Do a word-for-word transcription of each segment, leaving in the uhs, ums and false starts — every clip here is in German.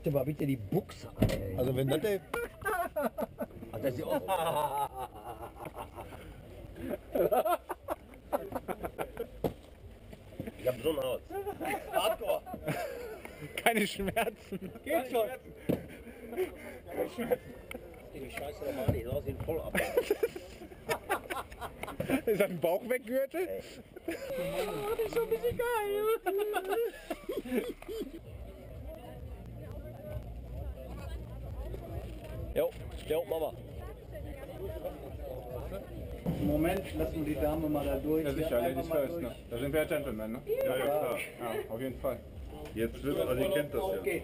dir mal bitte die Buchse an, ey. Also wenn das der... Ach, das ist auch... Ich hab so ein Haus. Hardcore. Keine Schmerzen. Geht schon. Keine Schmerzen. Die Scheiße normal nicht, das sieht voll ab. Ist das ein Bauchweggürtel? Oh, das ist schon ein bisschen geil. Jo, jo, Mama. Moment, lassen wir die Dame mal da durch. Ja sicher, Ladies first, ne? Da sind wir ja Gentlemen, ne? Ja, ja, klar. Ja, auf jeden Fall. Jetzt wird, also ihr kennt das Auf ja. geht's.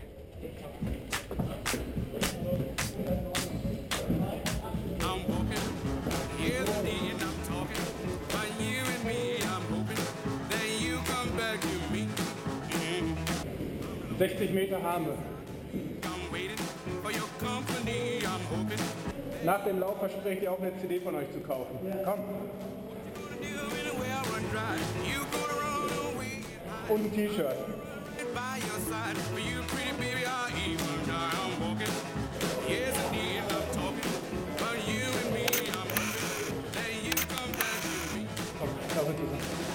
I'm walking, here's the day and I'm talking. But you and me, I'm hoping that you come back to me. Mm-hmm. sechzig Meter haben wir. I'm waiting for your company, I'm hoping. Nach dem Lauf verspreche ich dir auch eine C D von euch zu kaufen. Komm. You anywhere I run dry, you gonna run away. Und ein T-Shirt. By your side, for you pretty baby, I even die. I'm walking, here's the day and I'm talking. But you and me, I'm hoping that you come back to me. Komm, da sind die.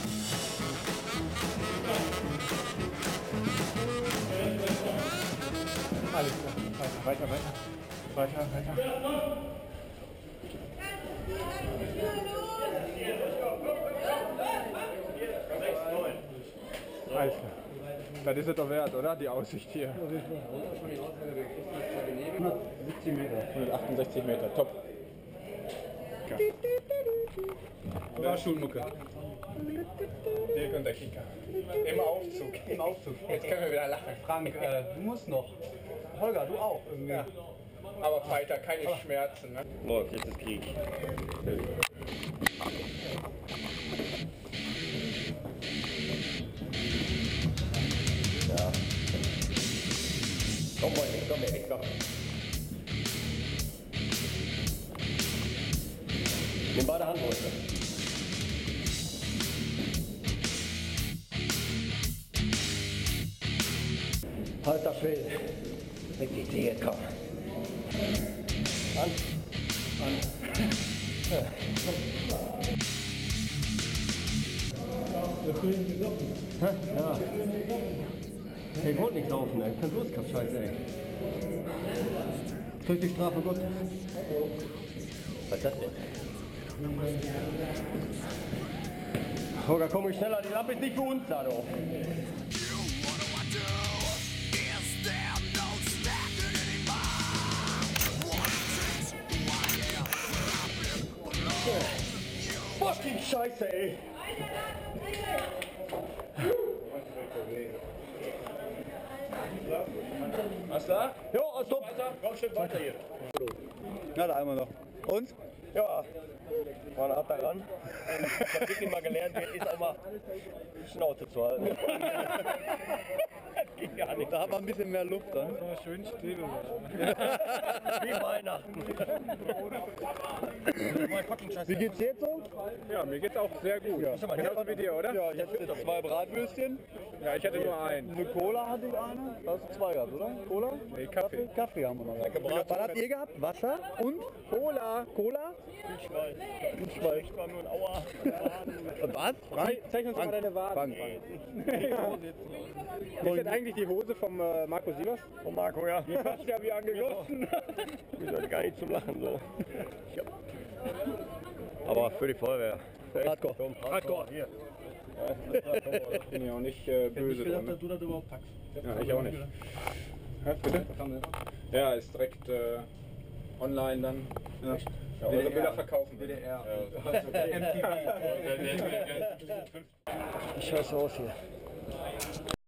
Alles klar. Weiter, weiter, weiter. Weiter, weiter. Alles klar. Das ist es doch wert, oder? Die Aussicht hier. hundertsiebzig Meter. hundertachtundsechzig Meter, top. Ja, Schulmucke. Dirk und der Kicker. Im Aufzug. Im Aufzug. Jetzt können wir wieder lachen. Frank, äh, du musst noch. Holger, du auch irgendwie. Ja. Aber weiter, keine Schmerzen. Ne? Boah, jetzt ist Krieg. Ja. Komm mal, komm her, komm. Nimm beide Hand runter. Halt das Will. Weg die Knie, komm. An. An. Ja. Ja. Ich wollte nicht laufen, ey. Kein Lust gehabt, Scheiße, ey. Krieg die Strafe Gottes. Was ist das denn? Holger, komm ich schneller, die Lampe ist nicht für uns da, doch. Fucking Scheiße, ey! Was da? Jo, stopp! Komm schön weiter hier. Na, da einmal noch. Und? Ja, man hat daran. Ich hab wirklich mal gelernt, ist auch mal Schnauze zu halten. Das ging gar nicht. Da hat man ein bisschen mehr Luft dann. Schön still. Wie Weihnachten. Wie geht's jetzt so? Ja, mir geht's auch sehr gut. Ja. Genauso wie dir, oder? Ja, ich hatte zwei Bratwürstchen. Ja, ich hatte nur einen. Eine Cola hatte ich eine. Da hast du zwei gehabt, oder? Cola? Nee, Kaffee. Kaffee haben wir noch gehabt. Was habt ihr gehabt? Wasser und Cola. Cola? Ich war, ich war nur ein Auer. Und was? Frank, zeig uns mal deine Waden. Frank. Ist das eigentlich die Hose vom äh, Marco Silos? Von Marco, ja. Die passt ja wie angegossen. Ich sollte gar nicht zum Lachen, so. Ja. Aber für die Feuerwehr. Hardcore. Komm, Hardcore, hier. Ich bin ja auch nicht äh, böse dran. Ne? du das überhaupt packst. Ja, ich auch nicht. Ja, bitte? Ja, ist direkt äh, online dann. Ja. Ja, eure Bilder verkaufen. D D R. Ich scheiße aus hier.